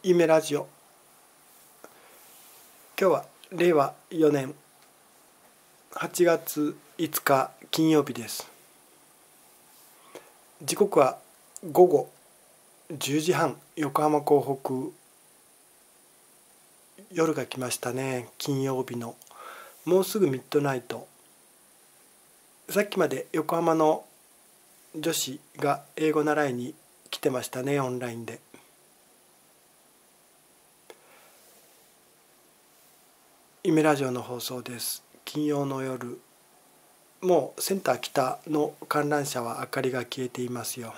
夢ラジオ。今日は令和4年8月5日金曜日です。時刻は午後10時半、横浜港北。夜が来ましたね。金曜日のもうすぐミッドナイト。さっきまで横浜の女子が英語習いに来てましたね、オンラインで。夢ラジオの放送です。金曜の夜、もうセンター北の観覧車は明かりが消えていますよ。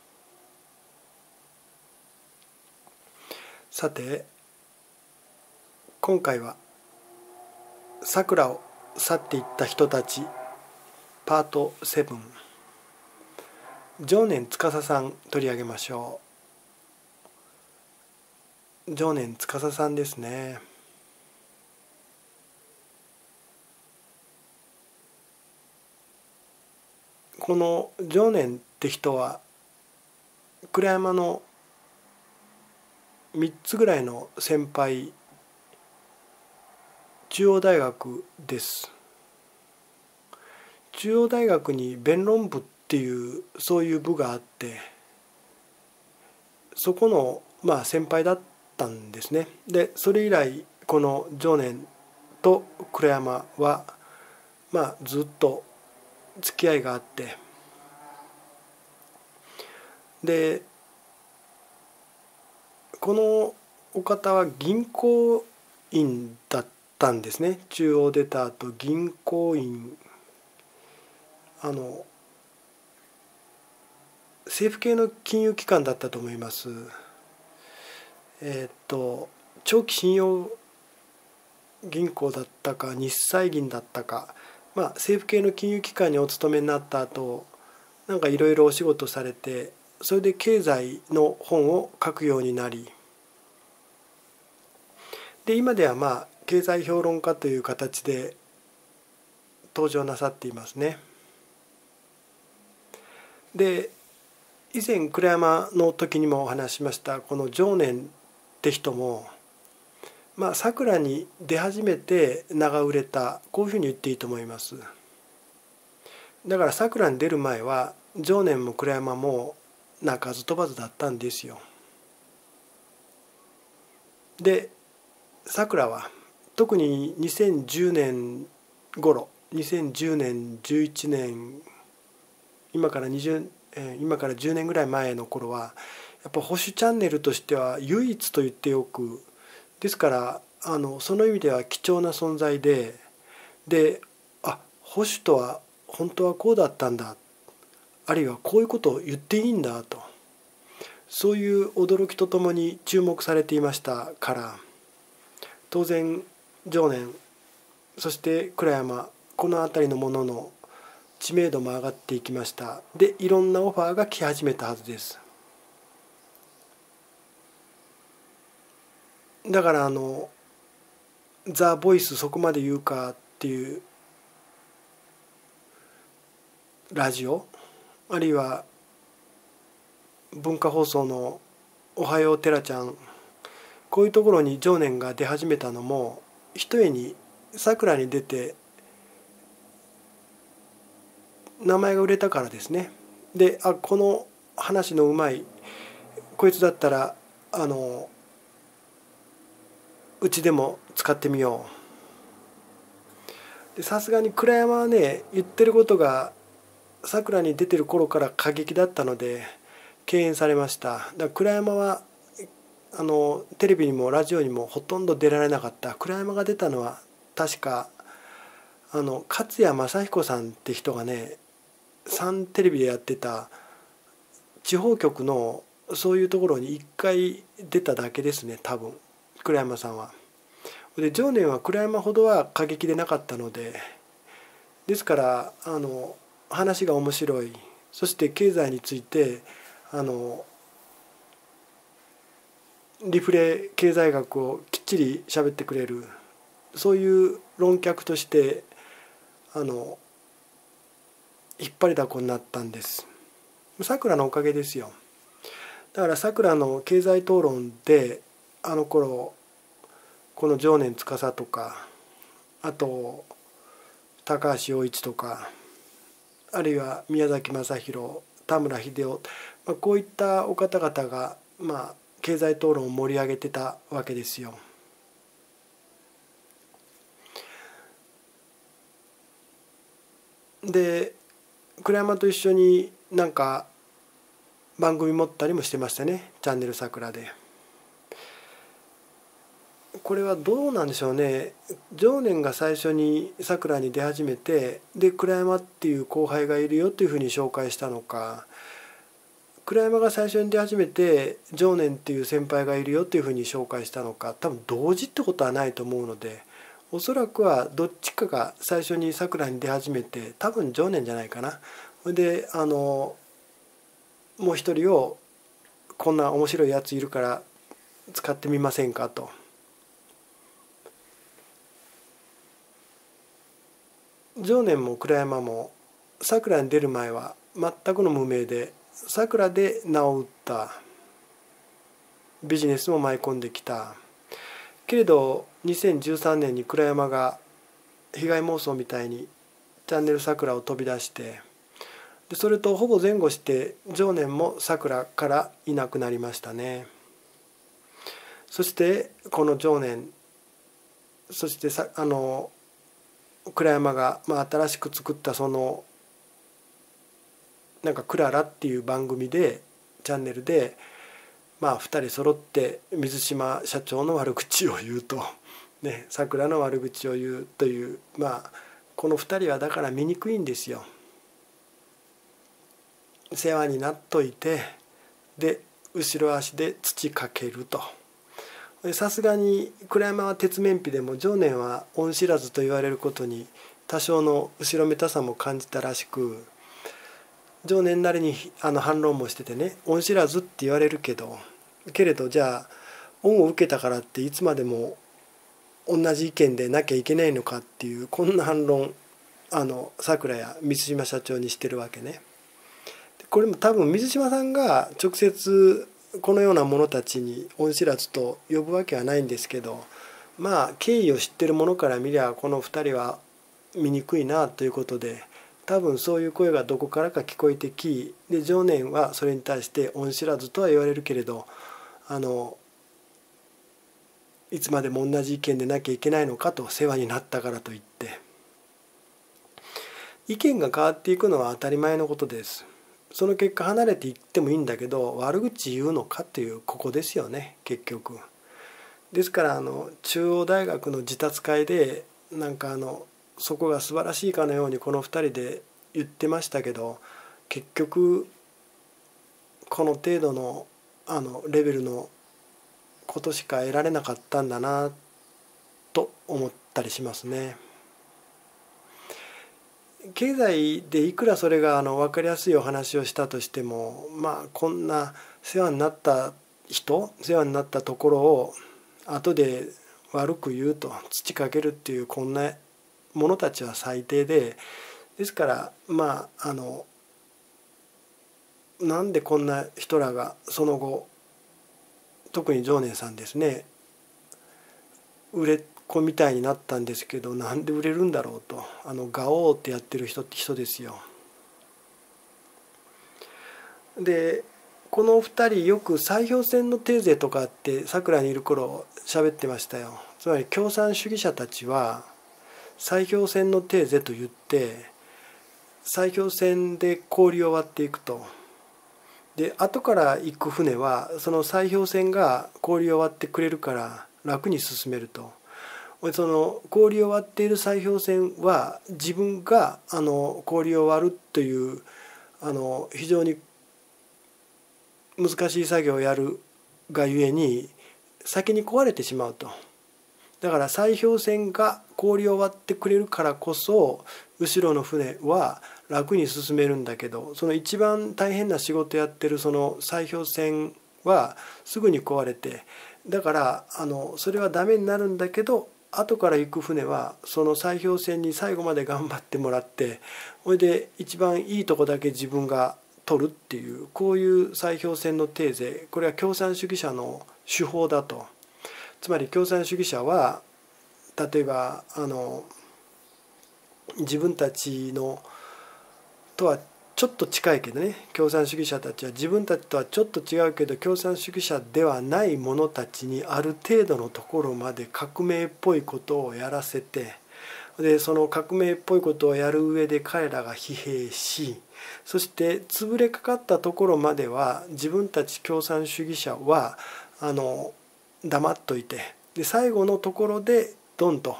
さて、今回は桜を去っていった人たちパート7、常念司さん取り上げましょう。常念司さんですね。この常念って人は鞍山の3つぐらいの先輩、中央大学です。中央大学に弁論部っていうそういう部があって、そこの先輩だったんですね。でそれ以来この常念と鞍山はずっと付き合いがあって、でこのお方は銀行員だったんですね。中央出た後銀行員、政府系の金融機関だったと思います。長期信用銀行だったか日債銀だったか、政府系の金融機関にお勤めになった後、いろいろお仕事されて、それで経済の本を書くようになり、で今では経済評論家という形で登場なさっていますね。で以前鞍山の時にもお話ししました、この常念って人も桜に出始めて名が売れた、こういうふうに言っていいと思います。だから桜に出る前は常念も鞍山も鳴かず飛ばずだったんですよ。で桜は特に2010年頃、2010年11年、今から10年ぐらい前の頃はやっぱ保守チャンネルとしては唯一と言ってよく、ですからその意味では貴重な存在で、保守とは本当はこうだったんだ、あるいはこういうことを言っていいんだと、そういう驚きとともに注目されていましたから、当然常念、そして鞍山、この辺りのものの知名度も上がっていきました。でいろんなオファーが来始めたはずです。だからザ・ボイスそこまで言うかっていうラジオ、あるいは文化放送のおはようテラちゃん、こういうところに常念が出始めたのもひとえに桜に出て名前が売れたからですね。でこの話のうまいこいつだったらうちでも使ってみよう。さすがに鞍山はね、言ってることが桜に出てる頃から過激だったので敬遠されました。だから鞍山はテレビにもラジオにもほとんど出られなかった。鞍山が出たのは確か勝谷正彦さんって人がね、サンテレビでやってた地方局のそういうところに1回出ただけですね、多分鞍山さんは。で常念は鞍山ほどは過激でなかったので、ですから話が面白い、そして経済についてリフレ経済学をきっちり喋ってくれる、そういう論客として引っ張りだこになったんです。さくらのおかげですよ。だからさくらの経済討論であの頃この常年司とか、あと高橋陽一とか、あるいは宮崎正弘、田村英夫、こういったお方々が、経済討論を盛り上げてたわけですよ。で倉山と一緒になんか番組持ったりもしてましたね、チャンネル桜で。これはどうなんでしょうね。常年が最初に桜に出始めて、で倉山っていう後輩がいるよというふうに紹介したのか、倉山が最初に出始めて常年っていう先輩がいるよというふうに紹介したのか、多分同時ってことはないと思うので、おそらくはどっちかが最初に桜に出始めて、多分常年じゃないかな。でもう一人をこんな面白いやついるから使ってみませんかと。常年も倉山も桜に出る前は全くの無名で、桜で名を打った、ビジネスも舞い込んできたけれど、2013年に倉山が被害妄想みたいにチャンネル桜を飛び出して、でそれとほぼ前後して常年も桜からいなくなりましたね。そしてこの常年、そして倉山が、新しく作ったそのなんかクララっていう番組で、チャンネルで2人揃って水島社長の悪口を言うと、ね、桜の悪口を言うという、この2人はだから醜いんですよ。世話になっといて、で後ろ足で土かけると。さすがに倉山は鉄面皮でも常年は恩知らずと言われることに多少の後ろめたさも感じたらしく、常年なりに反論もしててね、恩知らずって言われるけれど、じゃあ恩を受けたからっていつまでも同じ意見でなきゃいけないのかっていう、こんな反論桜や水島社長にしてるわけね。これも多分水島さんが直接このような者たちに恩知らずと呼ぶわけはないんですけど、経緯を知ってる者から見りゃこの2人は醜いなということで、多分そういう声がどこからか聞こえてき、で常年はそれに対して恩知らずとは言われるけれど、いつまでも同じ意見でなきゃいけないのかと、世話になったからといって意見が変わっていくのは当たり前のことです。その結果離れていってもいいんだけど、悪口言うのかという、ここですよね結局。ですから中央大学の自達会でなんかそこが素晴らしいかのようにこの2人で言ってましたけど、結局この程度のレベルのことしか得られなかったんだなと思ったりしますね。経済でいくらそれが分かりやすいお話をしたとしても、こんな世話になった人、世話になったところを後で悪く言うと、土かけるっていうこんな者たちは最低で、ですからなんでこんな人らがその後、特に常念さんですね、売れっ子みたいになったんですけど、なんで売れるんだろうと、ガオーってやってる人って人ですよ。でこの2人よく砕氷船のテーゼとかって桜にいる頃喋ってましたよ。つまり共産主義者たちは砕氷船のテーゼと言って、砕氷船で氷を割っていくと。で後から行く船はその砕氷船が氷を割ってくれるから楽に進めると。その氷を割っている砕氷船は自分が氷を割るという非常に難しい作業をやるがゆえに先に壊れてしまうと。だから砕氷船が氷を割ってくれるからこそ後ろの船は楽に進めるんだけど、その一番大変な仕事やってるその砕氷船はすぐに壊れて、だからそれはダメになるんだけど、後から行く船はその砕氷船に最後まで頑張ってもらって、それで一番いいとこだけ自分が取るっていう、こういう砕氷船のテーゼ、これは共産主義者の手法だと。 つまり共産主義者は例えば自分たちのとはちょっと近いけどね、共産主義者たちは自分たちとはちょっと違うけど共産主義者ではない者たちにある程度のところまで革命っぽいことをやらせて、でその革命っぽいことをやる上で彼らが疲弊し、そして潰れかかったところまでは自分たち共産主義者は黙っといて、で最後のところでドンと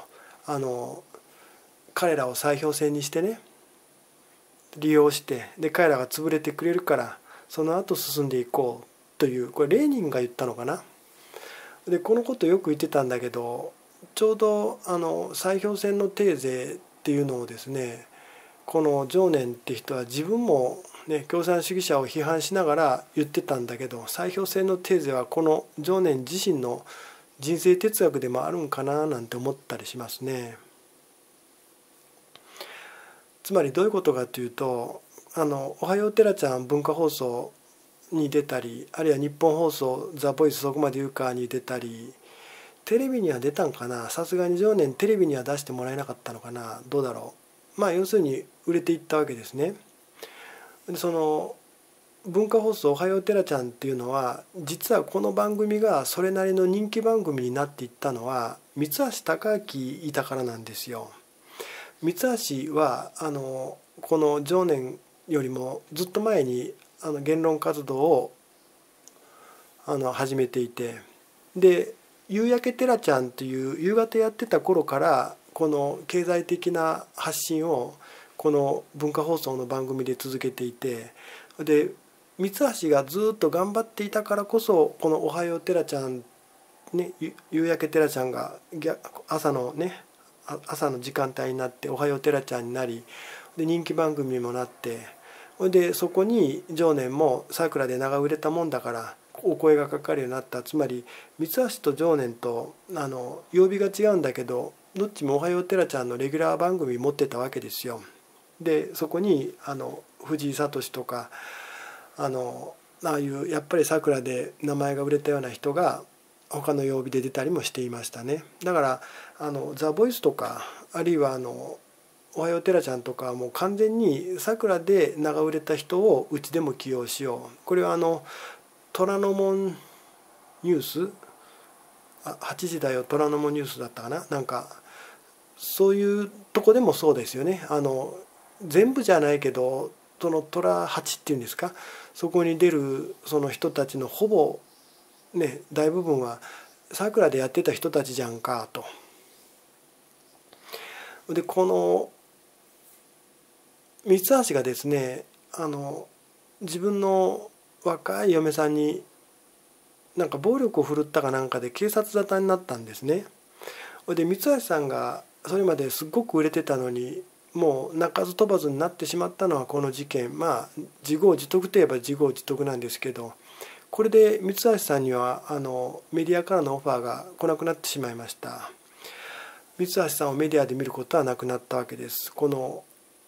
彼らを砕氷船にしてね、利用して、で彼らが潰れてくれるからその後進んでいこうという、これレーニンが言ったのかな。でこのことよく言ってたんだけど、ちょうど砕氷船のテーゼっていうのをですね、この常念って人は自分も、ね、共産主義者を批判しながら言ってたんだけど、砕氷船のテーゼはこの常念自身の人生哲学でもあるんかななんて思ったりしますね。つまりどういうことかというと、おはようテラちゃん文化放送に出たり、あるいは日本放送ザ・ボイスそこまで言うかに出たり、テレビには出たんかな、さすがに常年テレビには出してもらえなかったのかな、どうだろう。まあ要するに売れていったわけですね。でその文化放送おはようテラちゃんっていうのは、実はこの番組がそれなりの人気番組になっていったのは三橋貴明いたからなんですよ。三橋はこの常年よりもずっと前に言論活動を始めていて、で夕焼けテラちゃんという夕方やってた頃からこの経済的な発信をこの文化放送の番組で続けていて、で三橋がずっと頑張っていたからこそこの「おはようテラちゃん」ね、夕焼けテラちゃんが朝のね朝の時間帯になって「おはようテラちゃん」になり、で人気番組にもなって、でそこに常年もさくらで名が売れたもんだからお声がかかるようになった。つまり三橋と常年と曜日が違うんだけど、どっちも「おはようテラちゃん」のレギュラー番組持ってたわけですよ。でそこに藤井聡とかああいうやっぱりさくらで名前が売れたような人が他の曜日で出たりもしていましたね。だからザ・ボイスとか、あるいはおはようテラちゃんとかはもう完全にさくらで名が売れた人をうちでも起用しよう。これは虎ノ門ニュース、8時だよ虎ノ門ニュースだったかな、なんかそういうとこでもそうですよね。全部じゃないけどその虎8っていうんですか、そこに出るその人たちのほぼね大部分はさくらでやってた人たちじゃんかと。でこの三橋がですね自分の若い嫁さんになんか暴力を振るったかなんかで警察沙汰になったんですね。で三橋さんがそれまですごく売れてたのにもう鳴かず飛ばずになってしまったのはこの事件、まあ自業自得といえば自業自得なんですけど、これで三橋さんにはメディアからのオファーが来なくなってしまいました。三橋さんをメディアで見ることはなくなったわけです。この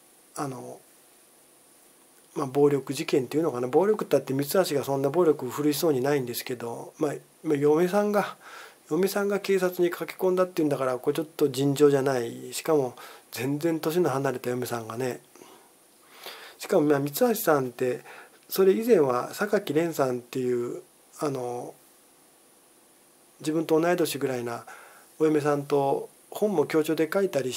暴力事件っていうのかな、暴力ってあって三橋がそんな暴力を振るいそうにないんですけど、嫁さんが警察に駆け込んだっていうんだから、これちょっと尋常じゃない。しかも全然年の離れた嫁さんがね、しかも三橋さんってそれ以前は榊蓮さんっていう自分と同い年ぐらいなお嫁さんと本も共著で書いたりして、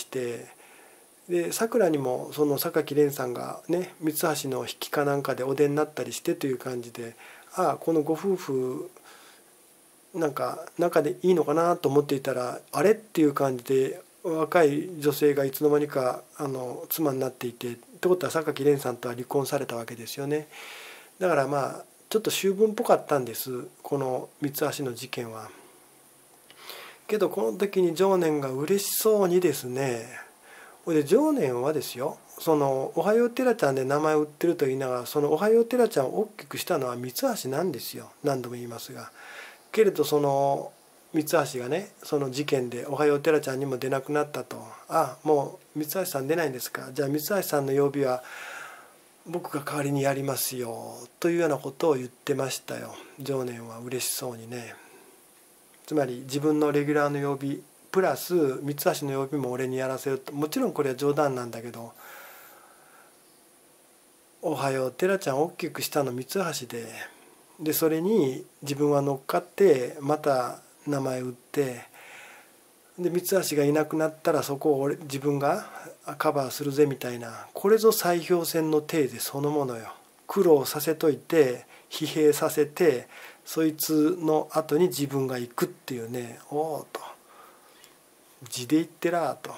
でさくらにもその榊蓮さんがね三橋の筆記かなんかでお出になったりしてという感じで、ああこのご夫婦なんか仲でいいのかなと思っていたら、あれっていう感じで若い女性がいつの間にか妻になっていて、ってことは榊蓮さんとは離婚されたわけですよね。だからちょっと秋分っぽかったんです、この三橋の事件は。けどこの時に常念が嬉しそうにですね、で常念はですよ、そのおはようテラちゃんで名前を売ってると言いながら、そのおはようテラちゃんを大きくしたのは三橋なんですよ、何度も言いますが。けれどその三橋がねその事件でおはようテラちゃんにも出なくなったと。あもう三橋さん出ないんですか、じゃあ三橋さんの曜日は僕が代わりにやりますよというようなことを言ってましたよ、常念は嬉しそうにね。 つまり自分のレギュラーの曜日プラス三橋の曜日も俺にやらせると。もちろんこれは冗談なんだけど、おはようテラちゃん大きくしたの三橋でそれに自分は乗っかってまた名前打って、で三橋がいなくなったらそこを自分がカバーするぜみたいな、これぞ砕氷船のテーゼそのものよ。苦労させといて疲弊させて、そいつの後に自分が行くっていうね。おおと地で言ってらと。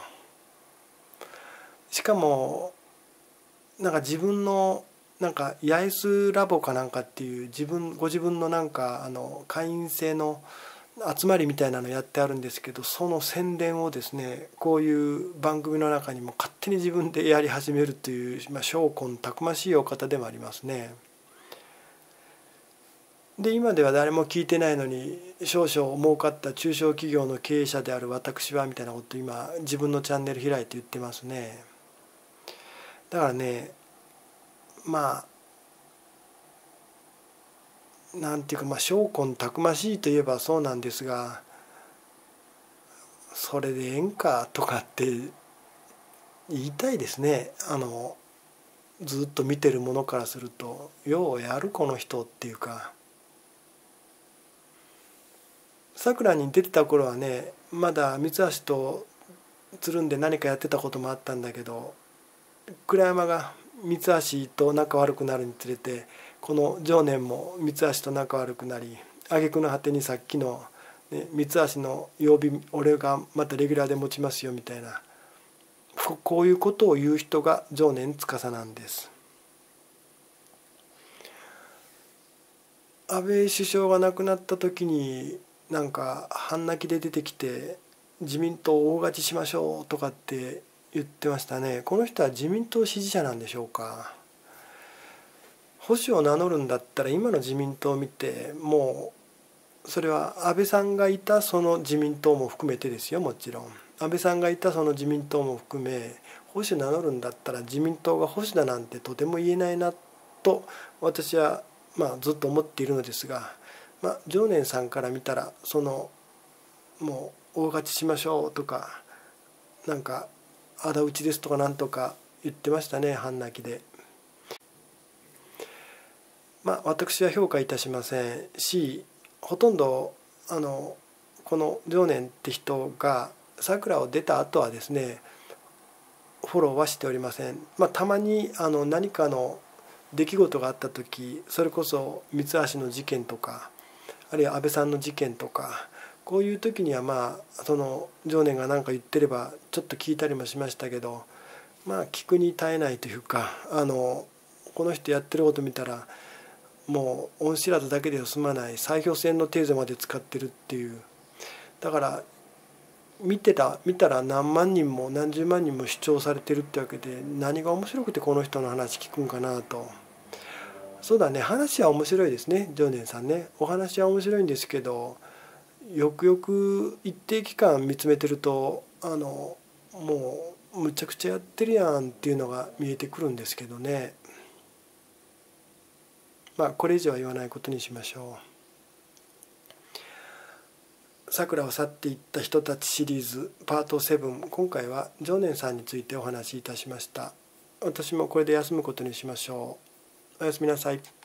しかもなんか自分のなんか八重洲ラボかなんかっていうご自分のなんか会員制の集まりみたいなのやってあるんですけど、その宣伝をですね、こういう番組の中にも勝手に自分でやり始めるという、精魂たくましいお方でもありますね。で今では誰も聞いてないのに、少々儲かった中小企業の経営者である私はみたいなことを今自分のチャンネル開いて言ってますね。だからね、まあなんていうか、精魂たくましいといえばそうなんですが、それでええんかとかって言いたいですね。ずっと見てるものからすると、ようやるこの人っていうか。さくらに出てた頃はね、まだ三橋とつるんで何かやってたこともあったんだけど、倉山が三橋と仲悪くなるにつれて、この常念も三橋と仲悪くなり、挙句の果てにさっきの、ね、三橋の曜日俺がまたレギュラーで持ちますよみたいな、こういうことを言う人が常念司なんです。安倍首相が亡くなった時になんか半泣きで出てきて、自民党大勝ちしましょうとかって言ってましたね。この人は自民党支持者なんでしょうか。保守を名乗るんだったら今の自民党を見て、もうそれは安倍さんがいたその自民党も含めてですよ。もちろん安倍さんがいたその自民党も含め、保守名乗るんだったら自民党が保守だなんてとても言えないなと私はずっと思っているのですが、常念さんから見たら、そのもう大勝ちしましょうとか、なんか仇討ちですとかなんとか言ってましたね、半泣きで。私は評価いたしませんし、ほとんどこの常念って人がさくらを出た後はですね、フォローはしておりません。たまに何かの出来事があった時、それこそ三橋の事件とか、あるいは安倍さんの事件とか、こういう時にはその常念が何か言ってればちょっと聞いたりもしましたけど、聞くに耐えないというか、この人やってること見たらもう恩知らずだけでは済まない砕氷船のテーゼまで使ってるっていう。だから見たら何万人も何十万人も視聴されてるってわけで、何が面白くてこの人の話聞くんかなと。そうだね、話は面白いですね、常念さんね。お話は面白いんですけど、よくよく一定期間見つめてるともうむちゃくちゃやってるやんっていうのが見えてくるんですけどね。これ以上は言わないことにしましょう。さくらを去っていった人たちシリーズパート7、今回は常念さんについてお話しいたしました。私もこれで休むことにしましょう。おやすみなさい。